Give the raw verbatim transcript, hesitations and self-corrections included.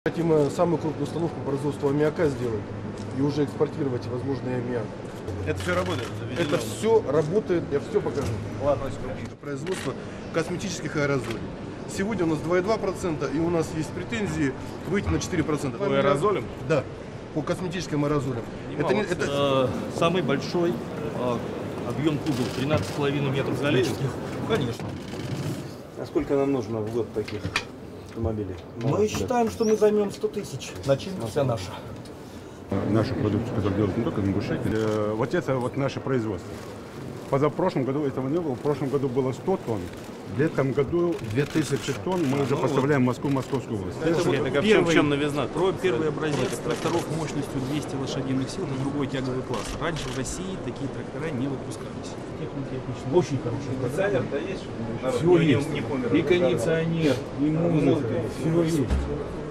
Хотим самую крупную установку по производству аммиака сделать и уже экспортировать возможный аммиак. Это все работает? Это все работает, я все покажу. Ладно, производство косметических аэрозолей. Сегодня у нас два и два десятых процента, и у нас есть претензии выйти на четыре процента. По аэрозолям? Да, по косметическим аэрозолям. Это, не, это... Э, самый большой э, объем кузова, тринадцать с половиной метров кубических. Конечно. А сколько нам нужно в год таких автомобилей? Мы считаем, что мы займем сто тысяч. Начинка вся наша. Нашу продукцию, которую делают не только ингушетели. Вот это вот наше производство. Позапрошлом году этого не было, в прошлом году было сто тонн. В этом году две тысячи тонн мы уже поставляем в Москву, Московскую область. Это вот это первый, чем новизна? Первый образец тракторов мощностью двести лошадиных сил, это другой тяговый класс. Раньше в России такие трактора не выпускались. Техники очень хорошие. Кондиционер-то есть? Все есть. И кондиционер, и музыка, все есть.